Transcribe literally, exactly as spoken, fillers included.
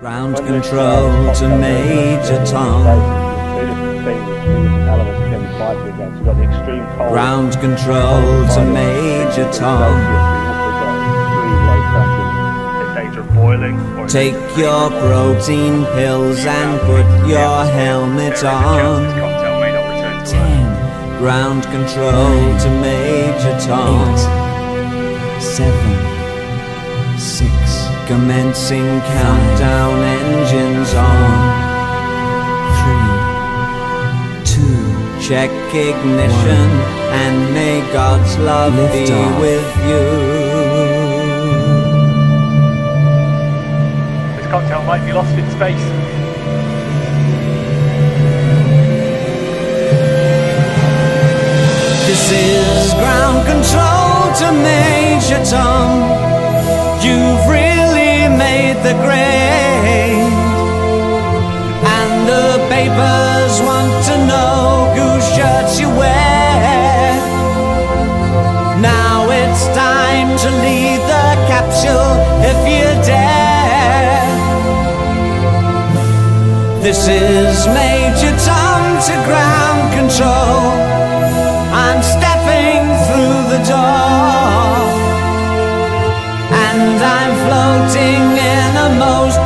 Ground control to Major Tom. Ground control to Major Tom. Take your protein pills and put your helmet on. Ten. Ground control to Major Tom. Eight, seven, six. Commencing countdown, engines on. Three, two, check ignition, one. And may God's love Lift be off. With you. This cocktail might be lost in space. This is ground control to Major Tom. You've really made the grade, and the papers want to know whose shirts you wear. Now it's time to leave the capsule if you dare. This is Major Tom to ground control. I'm stepping through the door, and I'm floating in a most